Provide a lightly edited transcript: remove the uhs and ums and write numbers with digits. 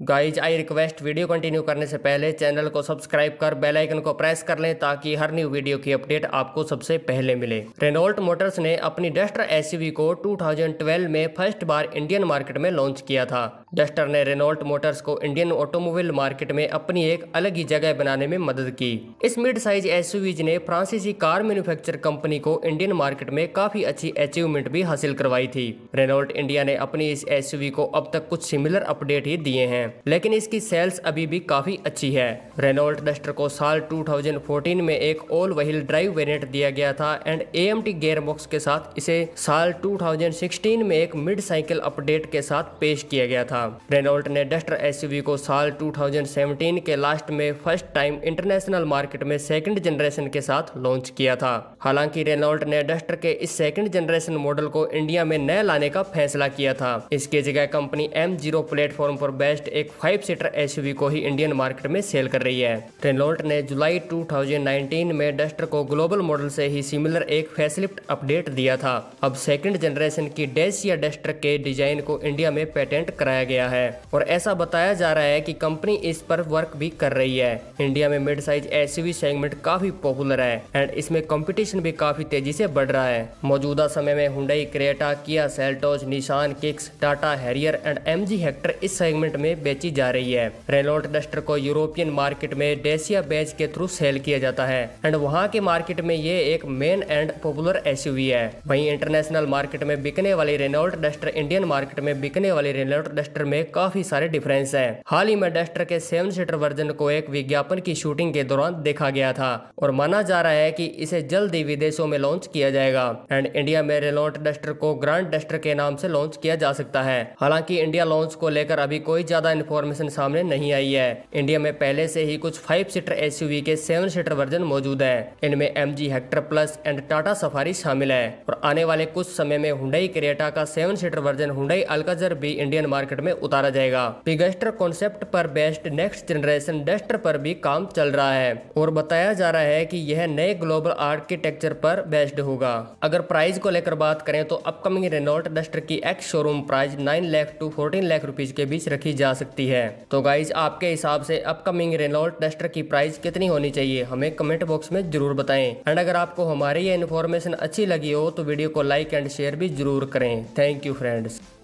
Guys I request video continue करने से पहले चैनल को सब्सक्राइब कर बेल आइकन को प्रेस कर लें ताकि हर न्यू वीडियो की अपडेट आपको सबसे पहले मिले। रेनॉल्ट मोटर्स ने अपनी डस्टर एसयूवी को 2012 में फर्स्ट बार इंडियन मार्केट में लॉन्च किया था। डस्टर ने रेनॉल्ट मोटर्स को इंडियन ऑटोमोबाइल मार्केट में अपनी एक अलग ही जगह बनाने में मदद की। इस मिड साइज एसयूवीज ने फ्रांसीसी कार मैन्युफैक्चर कंपनी को इंडियन मार्केट में काफी अच्छी अचीवमेंट भी हासिल करवाई थी। रेनॉल्ट इंडिया ने अपनी इस एसयूवी को अब तक कुछ सिमिलर अपडेट ही दिए हैं, लेकिन इसकी सेल्स अभी भी काफी अच्छी है। रेनॉल्ट डस्टर को साल 2014 में एक ऑल व्हील ड्राइव वेरिएंट दिया गया था एंड एएमटी गियर बॉक्स के साथ इसे साल 2016 में एक मिड साइकिल अपडेट के साथ पेश किया गया था। रेनॉल्ट ने डस्टर एसयूवी को साल 2017 के लास्ट में फर्स्ट टाइम इंटरनेशनल मार्केट में सेकंड जनरेशन के साथ लॉन्च किया था। हालांकि रेनॉल्ट ने डस्टर के इस सेकंड जनरेशन मॉडल को इंडिया में न लाने का फैसला किया था। इसकी जगह कंपनी M0 प्लेटफॉर्म पर बेस्ड एक 5 सीटर एसयूवी को ही इंडियन मार्केट में सेल कर रही है। रेनॉल्ट ने जुलाई 2019 में डस्टर को ग्लोबल मॉडल से ही सिमिलर एक फेसलिफ्ट अपडेट दिया था। अब सेकंड जनरेशन की डेसिया डस्टर के डिजाइन को इंडिया में पेटेंट कराया गया है और ऐसा बताया जा रहा है कि कंपनी इस पर वर्क भी कर रही है। इंडिया में मिड साइज एसयूवी सेगमेंट काफी पॉपुलर है एंड इसमें कंपटीशन भी काफी तेजी से बढ़ रहा है। मौजूदा समय में Hyundai Creta, Kia Seltos, Nissan Kicks, Tata Harrier and MG Hector इस सेगमेंट में बेची जा रही है। रेनॉल्ट डस्टर को यूरोपियन मार्केट में डेसिया बैच के थ्रू सेल किया जाता है एंड वहां के मार्केट में ये एक मेन एंड पॉपुलर एसयूवी है। वहीं इंटरनेशनल मार्केट में बिकने वाली रेनॉल्ट डस्टर इंडियन मार्केट में बिकने वाली रेनॉल्ट डस्टर में काफी सारे डिफरेंस है। हाल ही में डस्टर के 7 सीटर वर्जन को एक विज्ञापन की शूटिंग के दौरान देखा गया था और माना जा रहा है कि इसे जल्द ही विदेशों में लॉन्च किया जाएगा एंड इंडिया में रेनॉल्ट डस्टर को ग्रैंड डस्टर के नाम से लॉन्च किया जा सकता है। हालांकि इंडिया लॉन्च को लेकर अभी कोई ज्यादा इन्फॉर्मेशन सामने नहीं आई है। इंडिया में पहले से ही कुछ 5 सीटर एसयूवी के 7 सीटर वर्जन मौजूद है। इनमें MG Hector plus and Tata Safari शामिल है और आने वाले कुछ समय में हुंडई क्रेटा का 7 सीटर वर्जन हुंडई अल्काज़र भी इंडियन मार्केट में उतारा जाएगा। पिगस्टर कॉन्सेप्ट पर बेस्ड नेक्स्ट जनरेशन डस्टर पर भी काम चल रहा है और बताया जा रहा है कि यह नए ग्लोबल आर्किटेक्चर पर बेस्ड होगा। अगर प्राइस को लेकर बात करें तो अपकमिंग रेनॉल्ट डस्टर की ex showroom price 9 lakh to 14 lakh rupees के बीच रखी जा सकती है। तो गाइज आपके हिसाब से अपकमिंग रेनॉल्ट डस्टर की प्राइस कितनी होनी चाहिए हमें कमेंट बॉक्स में जरूर बताएं एंड अगर आपको हमारी ये इन्फॉर्मेशन अच्छी लगी हो तो वीडियो को लाइक एंड शेयर भी जरूर करें। Thank you friends.